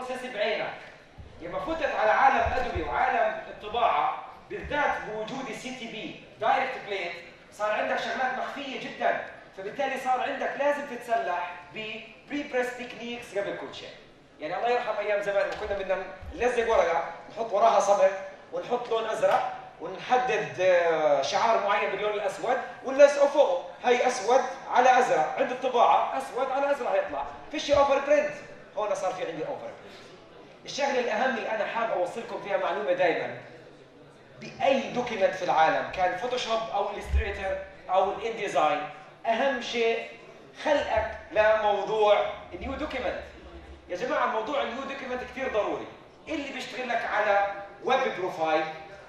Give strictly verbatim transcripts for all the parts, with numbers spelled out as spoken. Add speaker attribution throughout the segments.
Speaker 1: بروسيس بعينك. لما فتت على عالم ادوبي وعالم الطباعه بالذات بوجود السي تي بي دايركت بليت، صار عندك شغلات مخفيه جدا، فبالتالي صار عندك لازم تتسلح ببري بريس تكنيكس قبل كل شيء. يعني الله يرحم ايام زمان كنا بدنا نلزق ورقه نحط وراها صبغ ونحط لون ازرق ونحدد شعار معين باللون الاسود ونلزقه فوقه، هي اسود على ازرق، عند الطباعه اسود على ازرق يطلع، فيش اوفر برنت. هون صار في عندي اوفر برنت. الشغله الاهم اللي انا حابب اوصلكم فيها معلومه دائما، باي دوكيمنت في العالم كان فوتوشوب او الستريتر او الانديزاين، اهم شيء خلقك لموضوع النيو دوكيمنت. يا جماعه موضوع النيو دوكيمنت كثير ضروري. اللي بيشتغل لك على ويب بروفايل،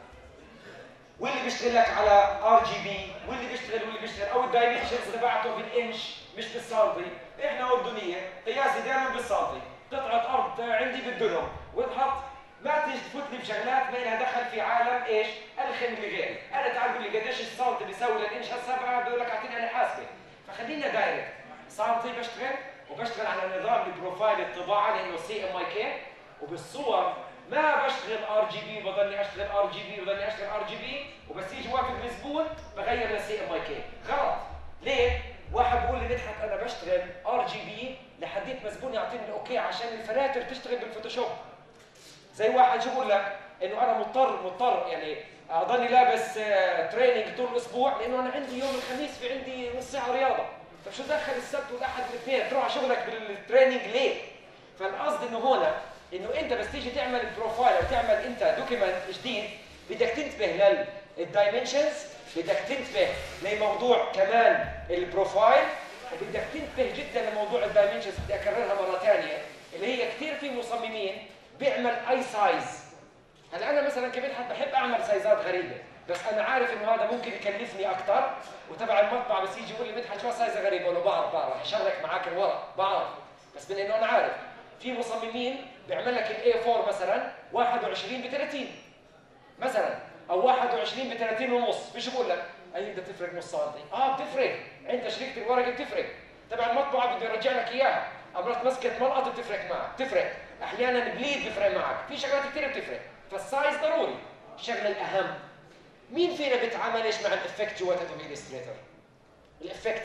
Speaker 1: واللي بيشتغل لك على ار جي بي، واللي بيشتغل واللي بيشتغل او الدايمنشنز تبعته بالانش مش بالسنتي. احنا اردنيه قياسي دائما بالسنتي، قطعه ارض عندي بالدنم وتحط، ما تيجي تفوت لي بشغلات ما لها دخل في عالم ايش؟ الخم اللي غيري، انا تعال قول لي قديش السنتي بيساوي للانش هالسبعه، بقول لك اعطيني انا حاسبه. فخلينا دايركت سنتي بشتغل، وبشتغل على نظام البروفايل الطباعه لانه سي ام اي كي، وبالصور ما بشتغل ار جي بي، بضلني اشتغل ار جي بي بضلني اشتغل ار جي بي، وبس يجي وافق الزبون بغير لسي ام اي كي. غلط. ليه؟ واحد بيقول لي مدحت انا بشتغل ار جي بي لحديت ما زبون يعطيني الاوكي عشان الفلاتر تشتغل بالفوتوشوب. زي واحد شو بقول لك انه انا مضطر مضطر يعني اضلني لابس تريننج طول الاسبوع لانه انا عندي يوم الخميس في عندي نص ساعه رياضه. طيب شو دخل السبت والاحد والاثنين تروح على شغلك بالتريننج ليه؟ فالقصد انه هون انه انت بس تيجي تعمل بروفايل او تعمل انت دوكيمنت جديد بدك تنتبه للدايمنشنز، بدك تنتبه لموضوع كمان البروفايل، وبدك تنتبه جدا لموضوع الدايمنشنز. بدي اكررها مره ثانيه، اللي هي كثير في مصممين بيعمل اي سايز. هلا انا مثلا كمدحت بحب اعمل سايزات غريبه، بس انا عارف انه هذا ممكن يكلفني اكثر، وتبع المطبعه بس يجي يقول لي مدحت شو سايزه غريبه، اقول له بعرف بعرف رح اشرك معك الورق بعرف، بس من انه انا عارف في مصممين بيعمل لك الاي أربعة مثلا واحد وعشرين ب ثلاثين مثلا، او واحد وعشرين ب ثلاثين ونص، مش بقول لك اي بدها تفرق نص سنتي، اه بتفرق، عند شركه الورق بتفرق، تبع المطبعه بده يرجع لك اياها، امرات مسكه ملقط بتفرق معك، بتفرق، احيانا بليد بيفرق معك، في شغلات كثير بتفرق، فالسايز ضروري. الشغله الاهم، مين فينا بيتعاملش مع الافكت جوات ادوبي الستريتر؟ الافكت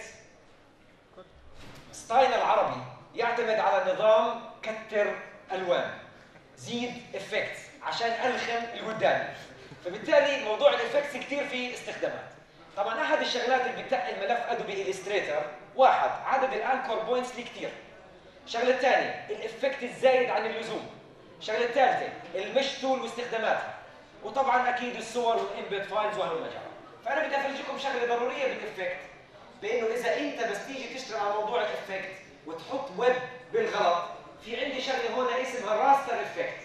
Speaker 1: ستايل العربي يعتمد على نظام كتر الوان زيد افكت عشان الخم القدامي، فبالتالي موضوع الافكتس كثير فيه استخدامات. طبعا احد الشغلات اللي بتقل ملف ادوبي الستريتر، واحد عدد الانكور بوينتس اللي كثير، الشغله الثانيه الافكت الزايد عن اللزوم، الشغله الثالثه المش تول واستخداماتها، وطبعا اكيد الصور والامبيد فايلز وهلم جرى. فانا بدي افرجيكم شغله ضروريه بالافكت، بانه اذا انت بس تيجي تشتغل على موضوع الافكت وتحط ويب بالغلط، في عندي شغله هون اسمها راستر افكت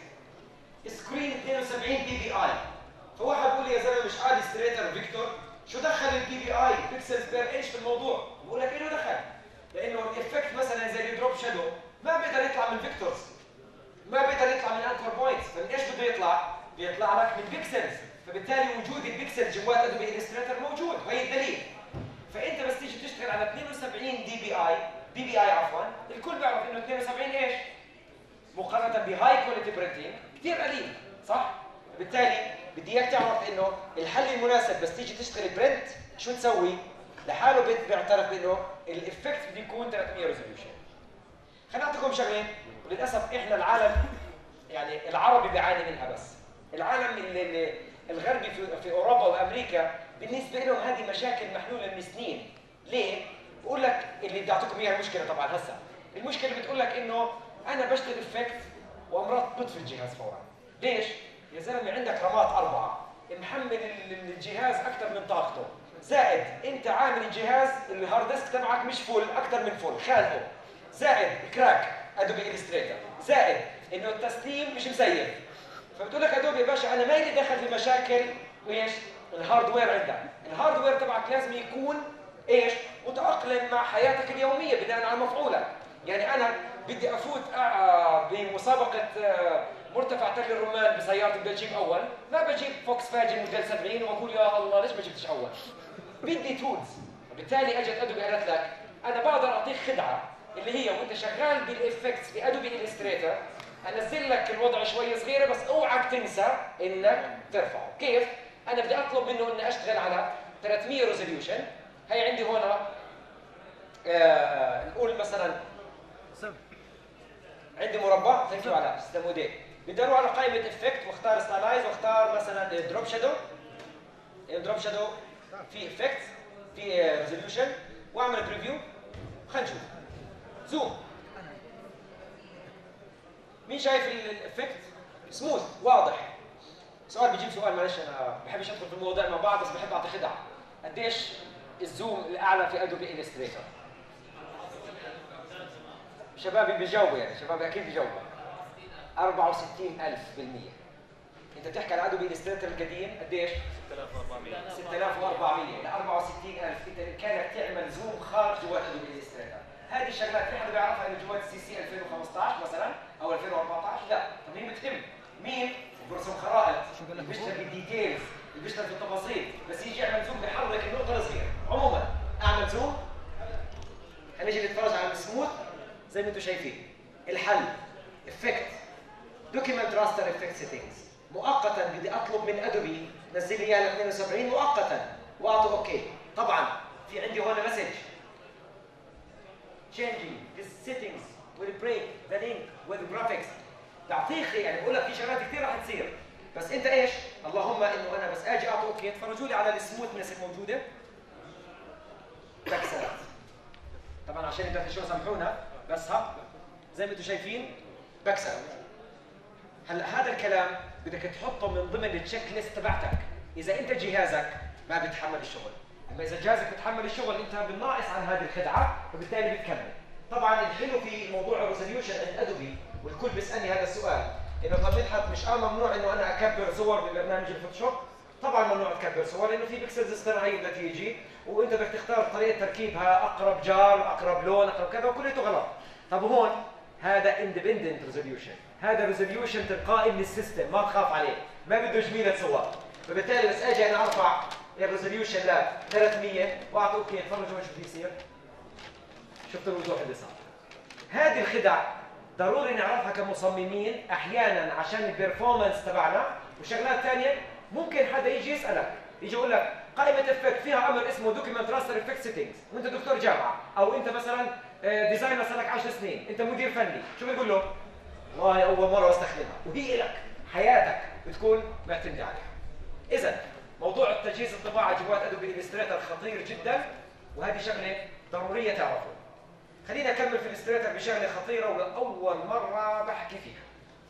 Speaker 1: سكرين اثنين وسبعين بي بي اي. فواحد بيقول لي يا زلمه مش عادي ستريتر فيكتور، شو دخل البي بي اي بيكسلز بير انش في الموضوع؟ بقول لك له دخل، لانه الافكت مثلا زي الدروب شادو ما بيقدر يطلع من فيكتورز، ما بيقدر يطلع من انكر بوينتس، فمن ايش بده يطلع؟ بيطلع لك من بيكسلز، فبالتالي وجود البيكسل جوات ادوبي الستريتر موجود، وهي الدليل. فانت بس تيجي تشتغل على اثنين وسبعين دي بي اي بي بي اي عفوا، الكل بيعرف انه اثنين وسبعين ايش؟ مقارنه بهاي كواليتي برنتنج كثير قليل، صح؟ بالتالي بدي اياك تعرف انه الحل المناسب بس تيجي تشتغل برنت شو تسوي؟ لحاله بيعترف بانه الافكت بده يكون ثلاثمية ريزوليوشن. خليني اعطيكم شغله، وللاسف احنا العالم يعني العربي بيعاني منها، بس العالم اللي الغربي في, في اوروبا وامريكا بالنسبه لهم هذه مشاكل محلوله من سنين. ليه؟ بقول لك اللي بدي اعطيكم اياها المشكله طبعا هسه، المشكله بتقول لك انه انا بشتغل افكت وامرات بطفي الجهاز فورا. ليش؟ يا زلمه عندك رامات اربعه، محمل الجهاز اكثر من طاقته، زائد انت عامل الجهاز الهارد ديسك تبعك مش فول، اكثر من فول خانقه، زائد كراك ادوبي الستريتر، زائد انه التسليم مش مسيف. فبتقول لك ادوبي يا باشا انا ما لي دخل في مشاكل وايش؟ الهاردوير عندك، الهاردوير تبعك لازم يكون ايش؟ متاقلم مع حياتك اليوميه بناء على مفعولك. يعني انا بدي افوت بمسابقه مرتفع تل الرمان بسيارتي بدي اجيب اول، ما بجيب فوكس فاجن موديل سبعين واقول يا الله ليش ما جبتش اول؟ بدي تولز. وبالتالي اجت ادوبي قالت لك انا بقدر اعطيك خدعه اللي هي وانت شغال بالافكتس في ادوبي الستريتر انزل الوضع شوي صغيره، بس اوعك تنسى انك ترفعه. كيف؟ انا بدي اطلب منه اني اشتغل على ثلاثمية ريزوليوشن. هي عندي هون آه نقول مثلا عندي مربع، ثانك يو علاء، تسلم ايديك. بدي اروح على قائمه افكت واختار ستايلايز واختار مثلا دروب شادو. دروب شادو في افكت، في ريزوليوشن، واعمل بريفيو. خلينا نشوف زوم. مين شايف الافكت؟ سموث واضح. سؤال بيجيب سؤال، معلش انا ما بحبش ادخل في المواضيع مع بعض، بس بحب اعطي خدعه. قديش الزوم الاعلى في ادوبي الستريتور؟ شبابي بيجاوبوا، يعني شبابي اكيد بيجاوبوا. أربعة وستين ألف بالمية. انت بتحكي على ادوبي الستريتور القديم قديش؟ ستة آلاف وأربعمية. ستة آلاف وأربعمية ل أربعة وستين ألف. انت بامكانك تعمل زوم خارج جوات ادوبي الستريتور. هذه الشغلات في حدا بيعرفها انه جوات السي سي ألفين وخمسطعش مثلا او ألفين وأربعطعش؟ لا. طب مين بتهم؟ مين؟ برسم خرائط، اللي بيشتغل بالديتيلز، اللي بيشتغل في التفاصيل، بس يجي يعمل زوم بيحرك النقطه الصغيره. عموما اعمل زوم. هنيجي نتفرج على السموث زي ما انتم شايفين. الحل افكت دوكيمنت راستر افكت سيتنجز. مؤقتا بدي اطلب من ادوبي نزل لي اياها ل اثنين وسبعين مؤقتا واعطي اوكي. طبعا في عندي هون مسج changing the settings will break the link with graphics. تعطيك يعني بقول لك في شغلات كثير راح تصير، بس انت ايش؟ اللهم انه انا بس اجي اعطي اوكي. تفرجوا لي على السموثنس الموجوده. بكسرت. طبعا عشان انتوا شو سامحونا، بس ها زي ما انتم شايفين بكسر. هلا هذا الكلام بدك تحطه من ضمن التشيك ليست تبعتك. اذا انت جهازك ما بيتحمل الشغل، اما اذا جهازك بيتحمل الشغل انت بالناقص عن هذه الخدعه، فبالتالي بتكمل. طبعا الحلو في موضوع الريزوليوشن عند ادوبي، والكل بيسالني هذا السؤال، انه طب مدحت مش اه ممنوع انه انا اكبر صور ببرنامج الفوتوشوب؟ طبعا ممنوع تكبر صور، لانه في بيكسلز اصطناعيه بدها تيجي، وانت بدك تختار طريقه تركيبها، اقرب جار، اقرب لون، اقرب كذا، وكليته غلط. طب هون هذا اندبندنت ريزوليوشن، هذا ريزوليوشن تلقائي من السيستم، ما تخاف عليه، ما بده جميله صور. فبالتالي بس اجي انا ارفع الريزوليوشن ل ثلاثمية واعطي اوكي. تفرجوا شو بيصير. شفتوا الوضوح اللي صار. هذه الخدع ضروري نعرفها كمصممين احيانا عشان البرفورمانس تبعنا، وشغلات ثانيه ممكن حدا يجي يسالك، يجي يقول لك قائمه افكت فيها امر اسمه دوكيمنت راستر افكت سيتنجز، وانت دكتور جامعه او انت مثلا ديزاينر صار لك عشر سنين، انت مدير فني، شو بيقول له؟ والله اول مره استخدمها، وهي لك حياتك بتكون معتمده عليها. اذا موضوع التجهيز الطباعه جوات ادوبي الستريتور خطير جدا، وهذه شغله ضروريه تعرفوا. خلينا نكمل في الستريتور بشغله خطيره ولاول مره بحكي فيها.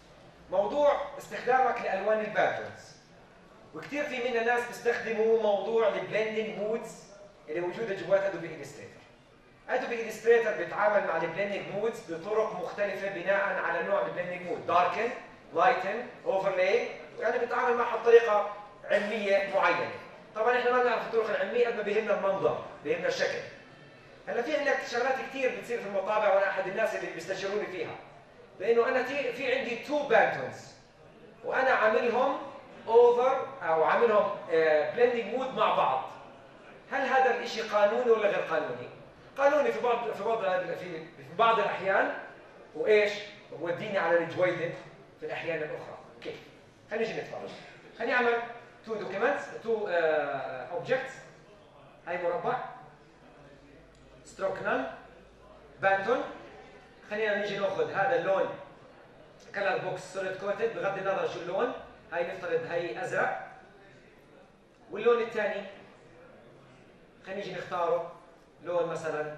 Speaker 1: موضوع استخدامك لالوان الباترنز. وكثير في من الناس بيستخدموا موضوع البلندنج مودز اللي موجوده جوات ادوبي الستريتور. ادوبي الستريتور بيتعامل مع البلندنج مودز بطرق مختلفه بناء على نوع البلندنج مود، داركن، لايتن، اوفرلاي، يعني بيتعامل معها بطريقه علميه معينه. طبعا احنا ما بنعرف الطرق العلميه قد ما بيهمنا المنظر، بيهمنا الشكل. هلا في عندك شغلات كثير بتصير في المطابع، وانا احد الناس اللي بيستشيروني فيها. لانه انا في عندي تو بانتونز وانا عاملهم اوفر او عاملهم بلندنج مود مع بعض. هل هذا الشيء قانوني ولا غير قانوني؟ قانوني في بعض في بعض في في بعض الاحيان، وايش؟ بوديني على الجويده في الاحيان الاخرى. كيف؟ خلينا نيجي نتفرج. خليني اعمل تو دوكيومنتس، تو اوبجكتس. هاي مربع، ستروك نان، بانتون. خلينا نيجي ناخذ هذا اللون كلر بوكس سوليد كوتد، بغض النظر شو اللون. هاي نفترض هاي ازرق، واللون الثاني خلينا نيجي نختاره لون مثلا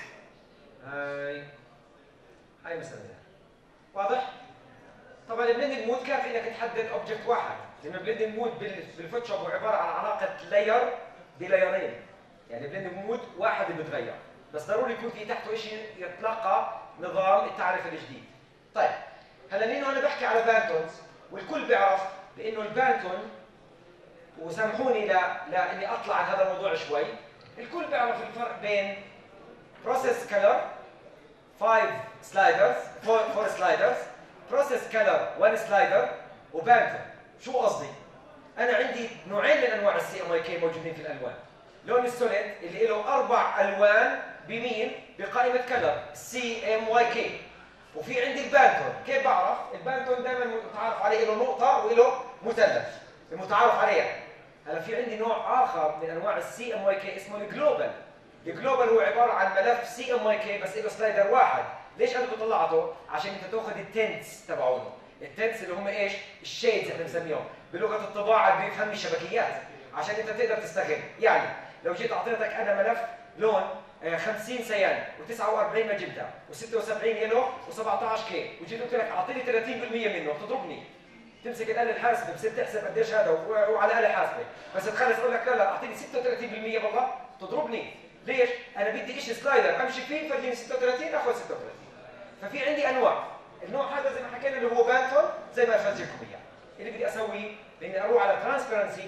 Speaker 1: هاي هاي مثلا ده. واضح؟ طبعا البلندنج مود كافي انك تحدد اوبجكت واحد، لان البلندنج مود بالفوتوشوب هو عباره عن علاقه لاير بلايرين، يعني البلندنج مود واحد اللي بتغير، بس ضروري يكون في تحته شيء يتلقى نظام التعرفه الجديد. طيب هلا مين انا بحكي على بانتونز، والكل بيعرف بانه البانتون، وسامحوني لا لا اني اطلع عن هذا الموضوع شوي، الكل بيعرف الفرق بين بروسيس كلر خمسة سلايدرز أربعة سلايدرز، بروسيس كلر واحد سلايدر، وبانتون. شو قصدي؟ انا عندي نوعين من انواع السي ام واي كي موجودين في الالوان. لون السوليد اللي له اربع الوان بمين؟ بقائمه كلر سي ام واي كي. وفي عندي البانتون. كيف بعرف؟ البانتون دائما متعارف عليه له نقطه وله مثلث المتعارف عليها. هلا في عندي نوع اخر من انواع السي ام واي كي اسمه الجلوبال. الجلوبال هو عباره عن ملف سي ام واي كي بس له سلايدر واحد. ليش انا طلعته؟ عشان انت تاخذ التنتس تبعونه. التنتس اللي هم ايش؟ الشيدز احنا بنسميهم بلغه الطباعه اللي بيفهم الشبكيات عشان انت تقدر تستغل. يعني لو جيت اعطيتك انا ملف لون خمسين سيان وتسعة وأربعين ماجنتا وستة وسبعين يلو وسبعطعش كي وجيت قلت لك اعطيني ثلاثين بالمئة منه بتضربني. تمسك الاله الحاسبه بصير تحسب قديش هذا وعلى اله حاسبه بس تخلص اقول لك لا لا اعطيني ستة وثلاثين بالمئة والله تضربني. ليش؟ انا بدي شيء سلايدر امشي فيه فرجيني ستة وثلاثين اخذ ستة وثلاثين. ففي عندي انواع. النوع هذا زي ما حكينا اللي هو بانتون زي ما فرجيكم اياه. اللي بدي اسويه اني اروح على ترانسبيرنسي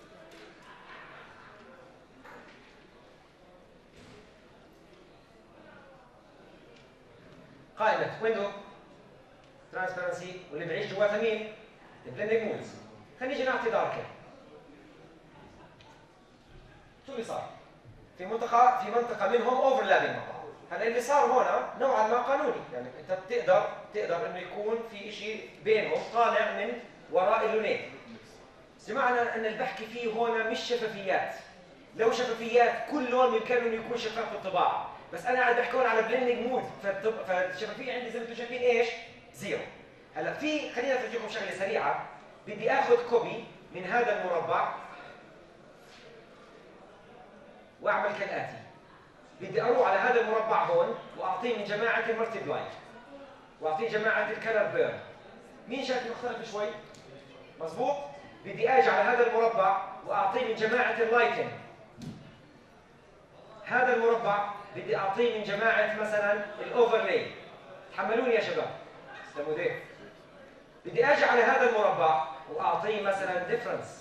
Speaker 1: قائمه ويندو ترانسبيرنسي واللي بعيش جواتها مين؟ البلندنج مودز. خلينا نيجي نعطي داركن. شو اللي صار؟ في منطقه في منطقه منهم اوفرلابينج مع بعض. هلا اللي صار هون نوعا ما قانوني، يعني انت بتقدر تقدر انه يكون في شيء بينهم طالع من وراء اللونين. سمعنا ان اللي بحكي فيه هون مش شفافيات. لو شفافيات كل لون بامكانه انه يكون شفاف بالطباعه، بس انا قاعد بحكي هون على بلندنج مود، فالشفافيه عندي زي ما انتم شايفين ايش؟ زيرو. هلا في خلينا افرجيكم شغله سريعه. بدي اخذ كوبي من هذا المربع واعمل كالاتي. بدي اروح على هذا المربع هون واعطيه من جماعه الملتيبلاي واعطيه جماعه الكلر بيرن. مين شايف مختلف شوي؟ مظبوط؟ بدي اجي على هذا المربع واعطيه من جماعه اللايتن. هذا المربع بدي اعطيه من جماعه مثلا الاوفرلاي. تحملوني يا شباب. استلموا ده. بدي اجي على هذا المربع واعطيه مثلا ديفرنس.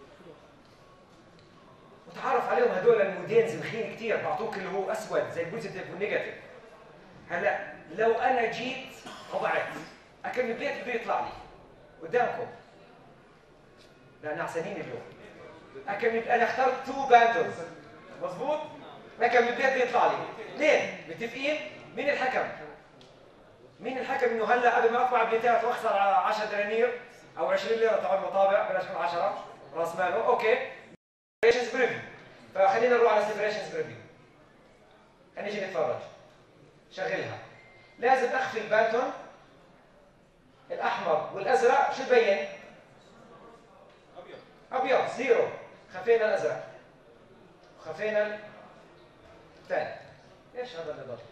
Speaker 1: وتعرف عليهم هدول المودين زمخين كثير بعطوك اللي هو اسود زي البوزيتيف والنيجاتيف. هلا لو انا جيت طبعت اكم بليت بده يطلع لي قدامكم. لا نعسانين اليوم. اكم انا اخترت تو بانتونز. مظبوط؟ اكم بليت بده يطلع لي. اثنين متفقين؟ مين الحكم؟ مين الحكم انه هلا قبل ما اطبع بليتات واخسر عشرة دنانير او عشرين ليره تبع المطابع بلاش من عشرة راس ماله. اوكي سيبريشنز بريفيو. فخلينا نروح على سيبريشنز بريفيو. خلينا نيجي نتفرج. شغلها. لازم اخفي البانتون الاحمر والازرق. شو تبين؟ ابيض. ابيض زيرو. خفينا الازرق. خفينا الثاني. ايش هذا اللي ضل؟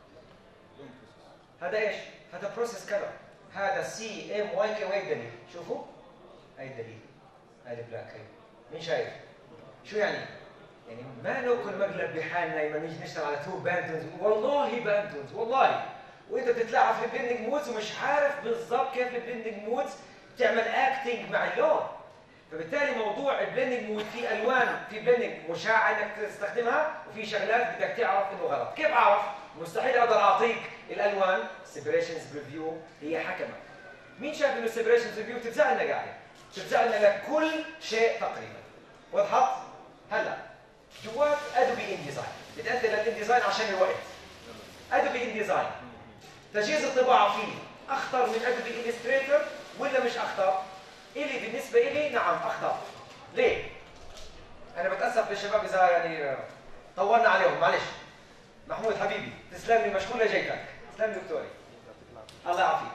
Speaker 1: هذا ايش؟ هذا بروسيس كلر. هذا سي ام واي كي. وين الدليل؟ شوفوا هاي الدليل. هاي البلاك هي. مين شايف؟ شو يعني؟ يعني ما ناكل مقلب بحالنا لما نيجي نشتغل على تو بانتونز. والله بانتونز والله. وانت بتتلاعب في البلندنج مودز ومش عارف بالضبط كيف البلندنج مودز تعمل اكتنج مع اللون. فبالتالي موضوع البلندنج مود في الوان في بلندنج مشاع انك تستخدمها وفي شغلات بدك تعرف انه غلط. كيف اعرف؟ مستحيل اقدر اعطيك الالوان. سيبريشنز بريفيو هي حكمك. مين شايف انه سيبريشنز بريفيو بتلزق لنا قاعده؟ بتلزق لنا لكل شيء تقريبا. وضحت؟ هلا جوات ادوبي ان ديزاين. بتاثر للان ديزاين عشان الوقت. ادوبي ان ديزاين تجهيز الطباعه فيه اخطر من ادوبي الستريتور ولا مش اخطر؟ الي بالنسبه الي نعم اخطر. ليه؟ انا بتاسف للشباب اذا يعني طولنا عليهم معلش. محمود حبيبي تسلم لي مشغول لجيتك. تسلم لي دكتوري. الله يعافيك.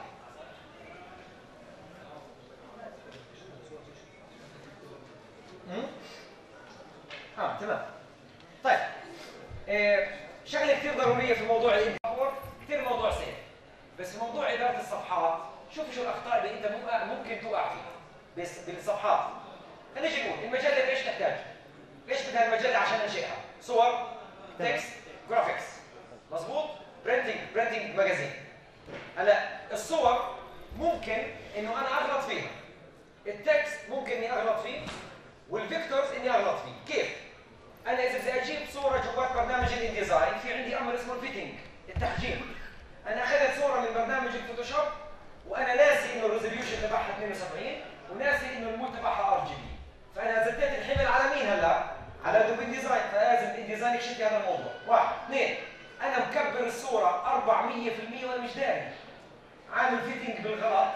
Speaker 1: اه تمام. طيب إيه شغله كثير ضروريه في موضوع الامبور. كثير موضوع سهل بس في موضوع اداره الصفحات شوفوا شو الاخطاء اللي انت ممكن توقع فيها بس بالصفحات. خلينا نجي نقول المجله ايش تحتاج؟ ايش بدها المجله عشان انشئها؟ صور، تكست، جرافيكس. مظبوط؟ برنتنج، برنتنج ماجازين. هلا الصور ممكن انه انا اغلط فيها. التكست ممكن اني اغلط فيه والفيكتورز اني اغلط فيه. كيف؟ انا اذا بدي اجيب صوره جوات برنامج الانديزاين في عندي امر اسمه الفيتنج، التحجيم. انا اخذت صوره من برنامج الفوتوشوب وانا ناسي انه الريزوليوشن تبعها اثنين وسبعين وناسي انه المود تبعها ار جي بي. فانا زدت الحمل على مين هلا؟ على ادوبي ديزاين. فلازم الانديزاين يكشف لي هذا الموضوع. واحد، اثنين، انا مكبر الصوره أربعمية بالمية وانا مش داري. عامل فيتنج بالغلط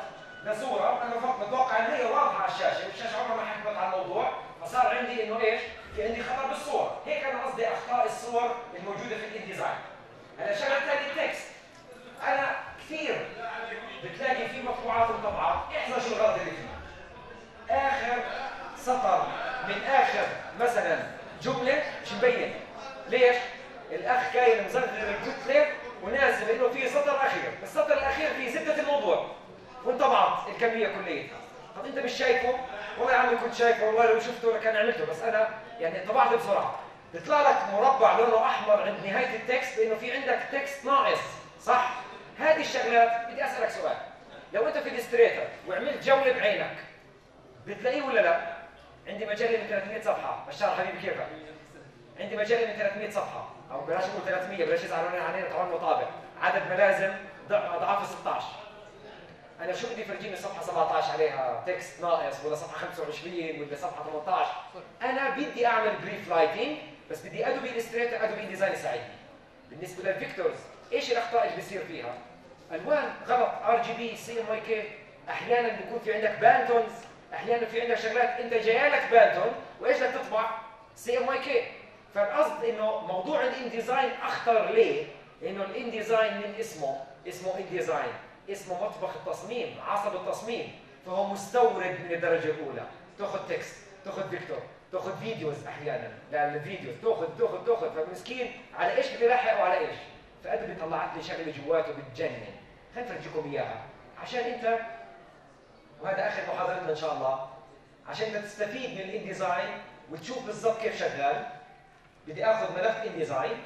Speaker 1: لصوره، انا فقط متوقع ان هي واضحه على الشاشه، والشاشه عمرها ما حكمت على الموضوع، فصار عندي انه ايش؟ في عندي خطا بالصور، هيك انا قصدي اخطاء الصور الموجوده في الانديزاين. هلا الشغله الثانيه التكست. انا كثير بتلاقي في مطبوعات وطبعات، احذر شو الغلط اللي فيه. اخر سطر من اخر مثلا جمله مش مبين. ليش؟ الاخ كاين مصغر الكتله ونازل انه في سطر اخير، السطر الاخير فيه زبده الموضوع وانطبعت الكميه كليتها. طب انت مش شايفه؟ والله يا عمي كنت شايفه، والله لو شفته لكان عملته، بس انا يعني طبعت بسرعه. بيطلع لك مربع لونه احمر عند نهايه التكست لانه في عندك تكست ناقص، صح؟ هذه الشغلات بدي اسالك سؤال. لو انت في الستريتر وعملت جوله بعينك بتلاقيه ولا لا؟ عندي مجله من ثلاثمية صفحه، بشار حبيبي كيفك؟ عندي مجله من ثلاثمية صفحه، او بلاش نقول ثلاثمية بلاش يزعلوا علينا طبعا مطابق، عدد ملازم اضعاف ستة عشر. انا شو بدي يفرجيني صفحه سبعة عشر عليها تكست ناقص، ولا صفحه خمسة وعشرين، ولا صفحه ثمانية عشر؟ انا بدي اعمل بريف رايتنج، بس بدي ادوبي الستريتر ادوبي ديزاين يساعدني. بالنسبه للفيكتورز ايش الاخطاء اللي بيصير فيها؟ الوان غلط، ار جي بي، سي ام واي كي، احيانا بيكون في عندك بانتونز، احيانا في عندك شغلات انت جايه لك بانتون وايش بدك تطبع؟ سي ام واي كي. فالقصد انه موضوع الانديزاين اخطر ليه؟ لانه الانديزاين من اسمه اسمه انديزاين، اسمه مطبخ التصميم، عصب التصميم، فهو مستورد من الدرجه الاولى. تاخذ تكست، تاخذ فيكتور، تاخذ فيديوز احيانا، لا الفيديوز تاخذ تاخذ تاخذ، فمسكين على ايش بدي يلحق وعلى ايش؟ فادبي طلعت لي شغله جواته بتجنن، خلينا نفرجيكم اياها عشان انت، وهذا اخر محاضرتنا ان شاء الله، عشان انت تستفيد من الانديزاين وتشوف بالضبط كيف شغال. بدي اخذ ملف انديزاين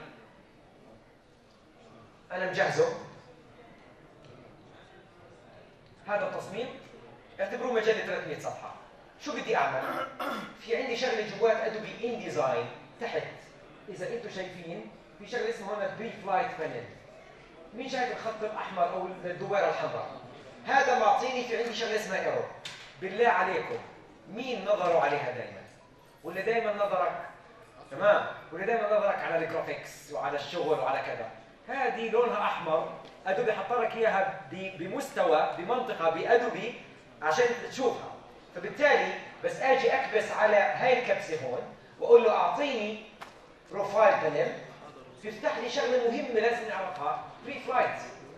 Speaker 1: انا مجهزه، هذا التصميم اعتبروه مجله ثلاثمية صفحه. شو بدي اعمل؟ في عندي شغله جوات ادوبي انديزاين تحت، اذا انتم شايفين في شغله اسمها هون بري فلايت بانل. مين شايف الخط الاحمر او الدويره الحمراء؟ هذا معطيني في عندي شغله اسمها ايرور. بالله عليكم مين نظره عليها دائما؟ ولا دائما نظرك تمام؟ ولا دائما نظرك على الجرافيكس وعلى الشغل وعلى كذا؟ هذه لونها احمر، ادوبي حط لك اياها بمستوى بمنطقه بادوبي عشان تشوفها. فبالتالي بس اجي اكبس على هاي الكبسه هون واقول له اعطيني بروفايل بانل، بيفتح لي شغله مهمه لازم نعرفها، بري فلايت.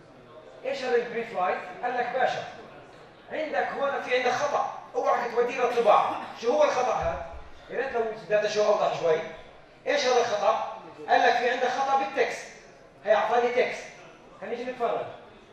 Speaker 1: ايش هذا البري فلايت؟ قال لك باشا عندك هون في عندك خطا، اوعك توديه للطباعه. شو هو الخطا هذا؟ يا ريت لو بدنا شو اوضح شوي. ايش هذا الخطا؟ قال لك في عندك خطا بالتكست. هي اعطاني تكست، خلينا نيجي نتفرج.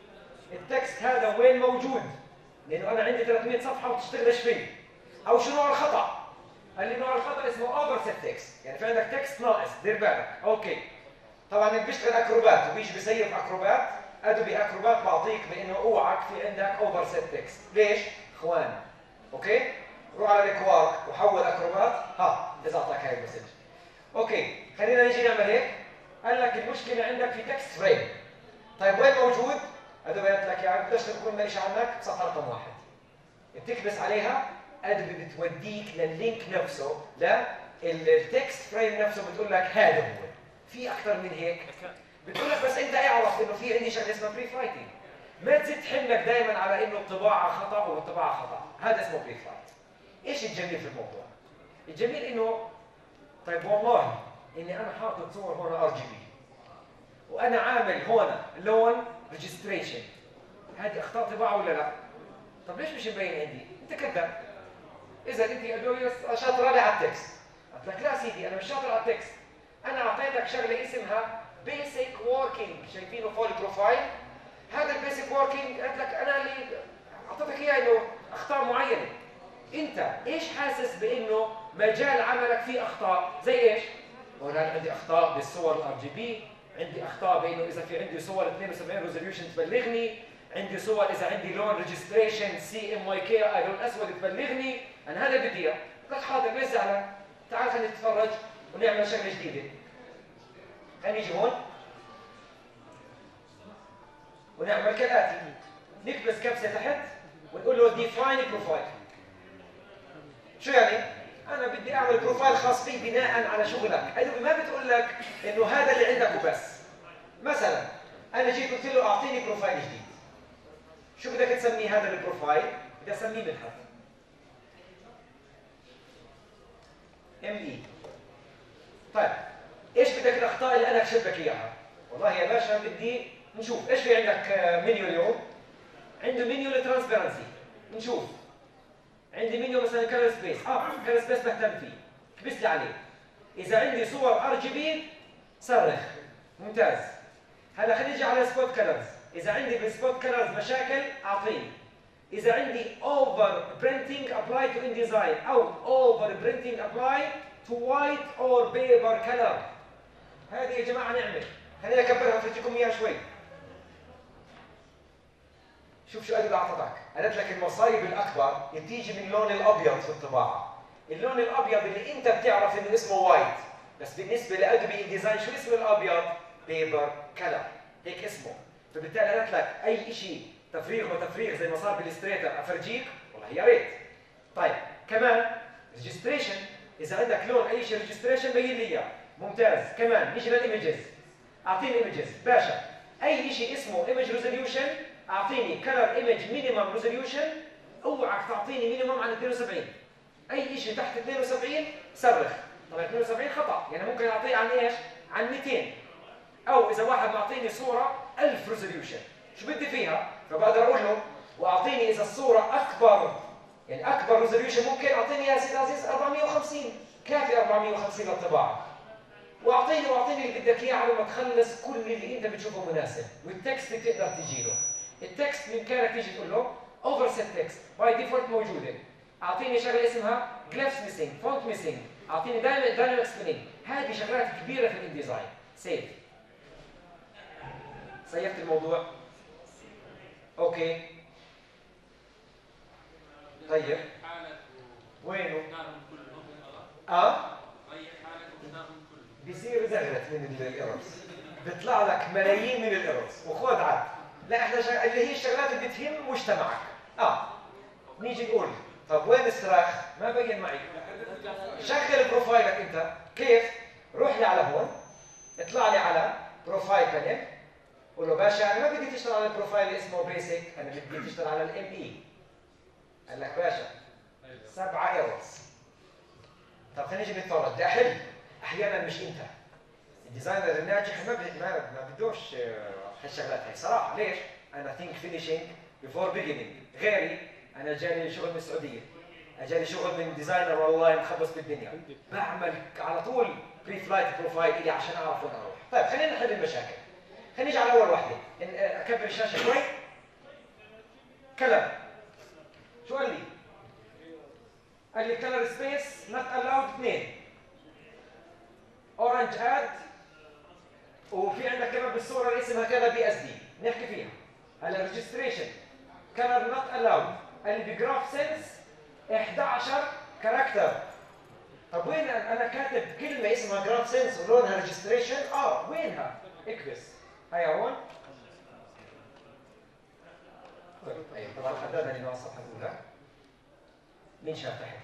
Speaker 1: التكست هذا وين موجود؟ لانه انا عندي ثلاثمية صفحه وتشتغلش فيه. او شو نوع الخطا؟ قال لي نوع الخطا اسمه اوفر سيت تكست، يعني في عندك تكست ناقص، دير بالك. اوكي. طبعا اللي بيشتغل اكروبات وبيجي بيسيف اكروبات، ادوبي اكروبات بعطيك بانه اوعك في عندك اوفر سيت تكست. ليش؟ اخوان. اوكي؟ روح على الكوارك وحول اكروبات، ها اذا اعطاك هاي المسج. اوكي، خلينا نيجي نعمل هيك. قال لك المشكله عندك في تكست فريم. طيب وين موجود؟ ادوبي قالت لك يا عم بدك تكون ما شيء عنك صفحه رقم واحد. بتكبس عليها ادوبي بتوديك لللينك نفسه، للتكست فريم نفسه، بتقول لك هذا هو. في اكثر من هيك؟ بتقول لك بس انت اعرف انه في عندي شغله اسمها بري فلايتنج. ما تزيد تحملك دائما على انه الطباعه خطا والطباعه خطا، هذا اسمه بري فلايت. ايش الجميل في الموضوع؟ الجميل انه طيب والله اني انا حاطط صور هون ار جي بي وانا عامل هون لون ريجستريشن، هذه اخطاء طباعه ولا لا؟ طب ليش مش مبين عندي؟ انت كذاب. اذا انت ادوبي شاطره لي على التكست، قلت لك لا سيدي انا مش شاطر على التكست، انا اعطيتك شغله اسمها بيسك وركينج، شايفينه فوق البروفايل؟ هذا البيسك وركينج قلت لك انا اللي اعطيتك اياه انه اخطاء معينه. انت ايش حاسس بانه مجال عملك فيه اخطاء؟ زي ايش؟ هنا عندي اخطاء بالصور الار جي بي، عندي اخطاء بانه اذا في عندي صور اثنين وسبعين ريزوليوشن تبلغني، عندي صور اذا عندي لون ريجستريشن سي ام واي كي لون اسود تبلغني، انا هذا بدي اياه. قلت حاضر ليش زعلان؟ تعال خلينا نتفرج ونعمل شغله جديده. خلينا نيجي هون ونعمل كالاتي، نكبس كبسه تحت ونقول له ديفاين بروفايل. شو يعني؟ انا بدي اعمل بروفايل خاص فيه بناء على شغلك، ادوبي ما بتقول لك انه هذا اللي عندك وبس. مثلا انا جيت قلت له اعطيني بروفايل جديد. شو بدك تسميه هذا البروفايل؟ بدي اسميه بالحرف ام اي. طيب ايش بدك الاخطاء اللي انا كشفت لك اياها؟ والله يا باشا بدي نشوف ايش في عندك منيو اليوم. عنده منيو للترانسبيرنسي، نشوف. عندي منيو مثلا كلر سبيس، اه كلر سبيس بهتم فيه، كبس لي عليه. اذا عندي صور ار جي بي صرخ، ممتاز. هلا خلينا نجي على سبوت كلرز، اذا عندي بالسبوت كلرز مشاكل اعطيني. اذا عندي اوفر برينتنج ابلاي تو ان ديزاين او اوفر برينتنج ابلاي تو وايت اور بيبر كلر، هذه يا جماعه نعمل. خليني اكبرها وافرجيكم اياها شوي. شوف شو ادي اعطتك، قالت لك المصايب الاكبر بتيجي من اللون الابيض في الطباعه. اللون الابيض اللي انت بتعرف انه اسمه وايت، بس بالنسبه لادوبي ان ديزاين شو اسم الابيض؟ بيبر كلر، هيك اسمه. فبالتالي قالت لك اي شيء تفريغ وتفريغ زي ما صار بالستريتر افرجيك، والله يا ريت. طيب كمان ريجستريشن، اذا عندك لون اي شيء ريجستريشن بين لي اياه، ممتاز. كمان نيجي للايمجز، اعطيني ايمجز باشا. اي شيء اسمه ايمج ريزوليوشن اعطيني كلر ايمج مينيمم ريزوليوشن، اوعك تعطيني مينيمم عن اثنين وسبعين. اي شيء تحت اثنين وسبعين صرخ. طبعا اثنين وسبعين خطا، يعني ممكن اعطيه عن ايش؟ عن مئتين. او اذا واحد معطيني صوره ألف ريزوليوشن، شو بدي فيها؟ فبقدر اقول له واعطيني اذا الصوره اكبر، يعني اكبر ريزوليوشن ممكن اعطيني يا سيدي العزيز أربعمئة وخمسين، كافي أربعمئة وخمسين للطباعه. واعطيني واعطيني اللي بدك اياه على ما تخلص كل اللي انت بتشوفه مناسب، والتكست اللي بتقدر تجي له. التكست بامكانك تيجي تقول له اوفر سيت تكست باي ديفولت موجوده. اعطيني شغله اسمها جليفس ميسنج، فونت ميسنج، اعطيني دايما دايناميك سبيلنج. هذه شغلات كبيره في الانديزاين. سيف. سيفت الموضوع؟ اوكي. طيب وينه؟ اه بيصير زغرت من الايرورز، بيطلع لك ملايين من الايرورز وخذ عاد. لا احنا شغ... اللي هي الشغلات اللي بتهم مجتمعك. اه نيجي نقول طب وين الصراخ؟ ما بين معي. شغل بروفايلك انت. كيف؟ روح لي على هون، اطلع لي على بروفايل بانل، قول له باشا انا ما بدي تشتغل على البروفايل اللي اسمه بيسك، انا بدي تشتغل على الام اي. قال لك باشا سبعه ايرورز. طب خلينا نيجي نتفرج، بدي احل. احيانا مش انت الديزاينر الناجح ما ما ما بدوش هالشغلات هي صراحه. ليش؟ انا ثينك فينيشينج بيفور بيجينينج. غيري انا جاني شغل من السعوديه، اجاني شغل من ديزاينر والله مخبص بالدنيا، بعمل على طول بري فلايت بروفايل الي عشان اعرف وين اروح. طيب خلينا نحل المشاكل. خلينا نيجي على اول وحده، اكبر الشاشه شوي. كلر شو قال لي؟ قال لي كلر سبيس نوت الاود اثنين، اورنج اد، وفي عندك كمان بالصوره اللي اسمها كذا بي اس دي نحكي فيها. هلا ريجستريشن كلر نوت الاود، قال لي بجراف سنس احدى عشر كاركتر. طب وين انا كاتب كلمه اسمها جراف سنس ولونها ريجستريشن؟ اه وينها؟ اكبس هيا هون. ايوه طبعا حددنا لي نوع الصفحه الاولى. مين شاف تحت؟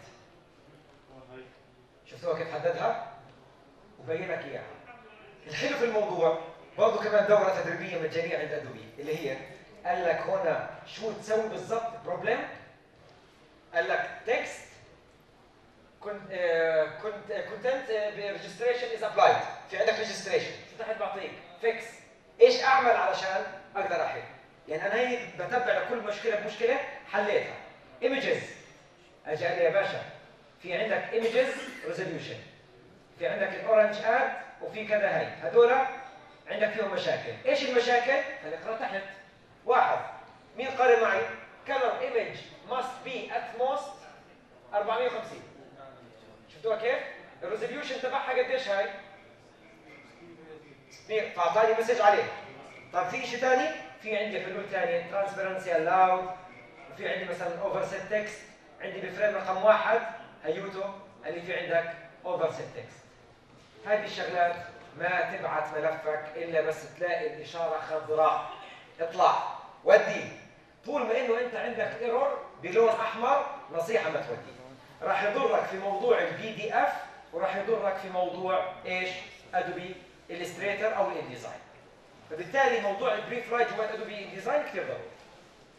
Speaker 1: شفتوها كيف حددها؟ وبين لك اياها. الحلو في الموضوع برضه كمان دوره تدريبيه مجانيه عند ادوبي اللي هي قال لك هنا شو تسوي بالضبط بروبلم. قال لك تكست كنت كنت كونتنت ريجستريشن از ابلايد. في عندك ريجستريشن، شو تحت بعطيك؟ فيكس. ايش اعمل علشان اقدر احل؟ يعني انا هي بتبع لكل مشكله بمشكله حليتها. ايمجز، اجي قال لي يا باشا في عندك ايمجز ريزوليوشن، في عندك الاورنج اد، وفي كذا. هي هذول عندك فيهم مشاكل. ايش المشاكل؟ خليك اقرا تحت. واحد، مين قارن معي؟ color image must be at most أربعمئة وخمسين. شفتوها كيف؟ الريزوليوشن تبعها قديش هاي؟ فاعطاني مسج عليه. طيب في شيء ثاني؟ في عندي حلول ثانيه، ترانسبيرنسي allowed، وفي عندي مثلا اوفر سيت تكست، عندي بفريم رقم واحد هيوتو اللي في عندك اوفر سيت تكست. هذه الشغلات ما تبعت ملفك الا بس تلاقي الاشاره خضراء. اطلع ودي. طول ما انه انت عندك ايرور بلون احمر، نصيحه ما تودي. راح يضرك في موضوع البي دي اف، وراح يضرك في موضوع ايش؟ ادوبي الستريتر او الانديزاين. فبالتالي موضوع البري فلايت جوات ادوبي انديزاين كثير ضروري.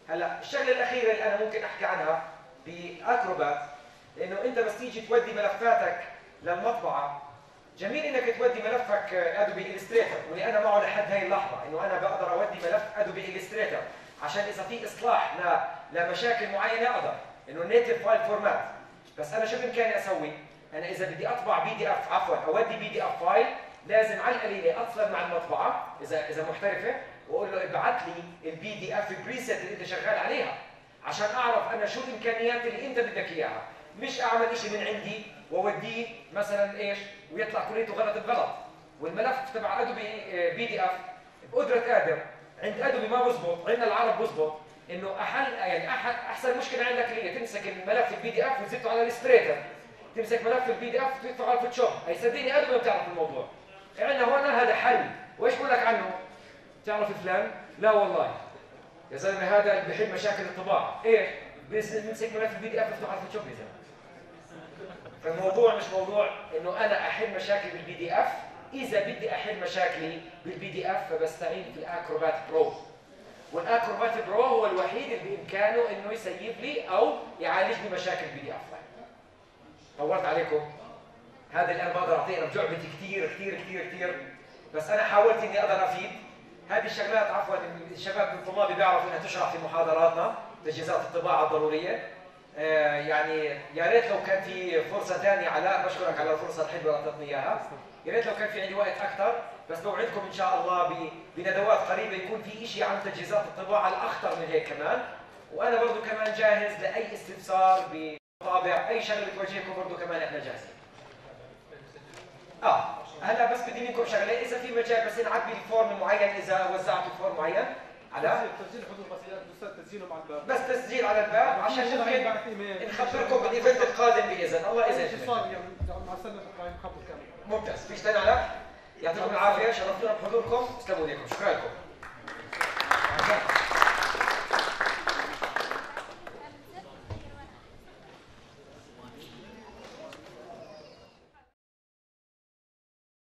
Speaker 1: هلا الشغله الاخيره اللي انا ممكن احكي عنها باكروبات، انه انت بس تيجي تودي ملفاتك للمطبعه، جميل انك تودي ملفك ادوبي الستريتور، واللي انا معه لحد هاي اللحظه انه انا بقدر اودي ملف ادوبي الستريتور عشان اذا في اصلاح ل... لمشاكل معينه اقدر انه النيتف فايل فورمات. بس انا شو بامكاني اسوي؟ انا اذا بدي اطبع بي دي اف، عفوا اودي بي دي اف فايل، لازم على القليله اتصل مع المطبعه اذا اذا محترفه واقول له ابعث لي البي دي اف بريسيت اللي انت شغال عليها عشان اعرف انا شو الامكانيات اللي انت بدك اياها، مش اعمل شيء من عندي واوديه مثلا ايش ويطلع كليته غلط بغلط. والملف تبع ادوبي بي دي اف بقدره ادم عند ادوبي ما بزبط، عندنا العرب بزبط، انه احل يعني احسن مشكله عندك هي تمسك الملف البي دي اف وتزته على الستريتر، تمسك ملف البي دي اف وتدفعه على الفوتوشوب. هي صدقني ادوبي ما بتعرف الموضوع، عندنا هون هذا حل. وايش بقول لك عنه؟ تعرف فلان؟ لا والله يا زلمه هذا اللي بحل مشاكل الطباعه، ايش؟ بمسك ملف البي دي اف وتدفعه على الفوتوشوب يا زلمه. فالموضوع مش موضوع انه انا احل مشاكل بالبي دي اف، اذا بدي احل مشاكلي بالبي دي اف فبستعين في الاكروبات برو. والاكروبات برو هو الوحيد اللي بامكانه انه يسيب لي او يعالج لي مشاكل بي دي اف. طولت عليكم، هذا اللي انا بقدر اعطيه، انا بجعبتي كثير كثير كثير كثير، بس انا حاولت اني اقدر افيد. هذه الشغلات عفوا الشباب من طلابي بيعرفوا انها تشرح في محاضراتنا، تجهيزات الطباعه الضروريه. آه يعني يا ريت لو كان في فرصه ثانيه، علاء بشكرك على الفرصه الحلوه اللي اعطيتني اياها، يا ريت لو كان في عندي وقت اكثر، بس بوعدكم ان شاء الله بندوات قريبه يكون في شيء عن تجهيزات الطباعه الاخطر من هيك كمان. وانا برضه كمان جاهز لاي استفسار بطابع اي شغله بتواجهكم، برضه كمان احنا جاهزين. اه هلا بس بدي منكم شغله، اذا في مجال بس نعبي الفورم معين، اذا وزعتوا فورم معين على
Speaker 2: تسجيل حضور بس تسجيله مع الباب،
Speaker 1: بس تسجيل على الباب عشان ممكن نخبركم بالايفنت القادم باذن الله. اذا
Speaker 2: صار يعني مع السنه نخبر كامل.
Speaker 1: ممتاز، فيش ثاني علاء؟ يعطيكم العافيه، شرفتونا بحضوركم، تسلموا لكم، شكرا لكم.